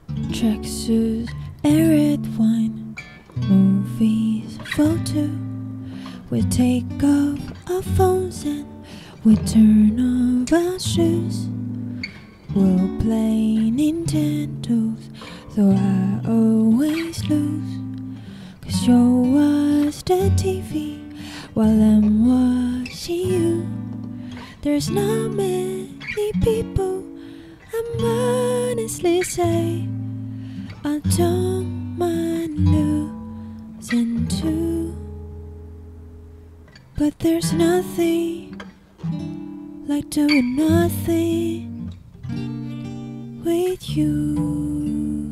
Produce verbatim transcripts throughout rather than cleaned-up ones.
tracksuits and red wine, movies, photo. We take off our phones and we turn off our shoes. We'll play Nintendos, though I always lose. Cause you'll watch the T V while I'm watching you. There's not many people I'm honestly say I don't mind losing to. But there's nothing like doing nothing with you.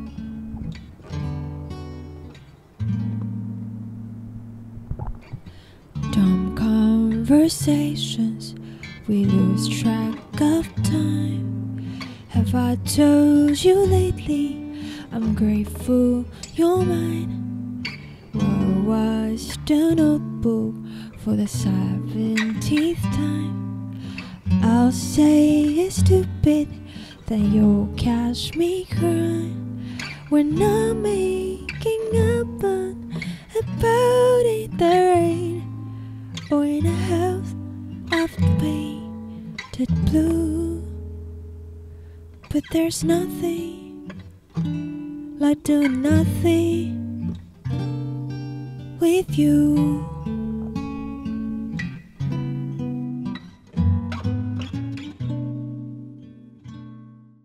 Dumb conversations, we lose track of time. Have I told you lately I'm grateful you're mine? We'll watch the Notebook for the seventieth time. I'll say it's stupid, then you'll catch me crying. We're not making up on about it, the rain, or in a house of painted blue. But there's nothing like doing nothing with you.